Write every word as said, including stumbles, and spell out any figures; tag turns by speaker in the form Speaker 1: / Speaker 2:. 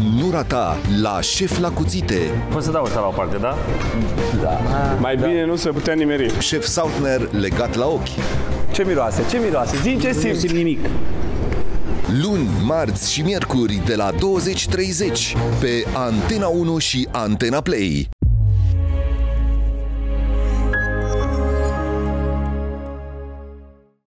Speaker 1: Nu rata la Șef la cuțite.
Speaker 2: Poți să dau ăsta la o parte, da?
Speaker 3: Da.
Speaker 4: Mai
Speaker 3: da.
Speaker 4: bine nu se putea nimeri.
Speaker 1: Șef Sautner legat la ochi.
Speaker 3: Ce miroase? Ce miroase? Zi ce simți.
Speaker 2: Nu simt nimic.
Speaker 1: Luni, marți și miercuri de la douăzeci treizeci pe Antena unu și Antena Play.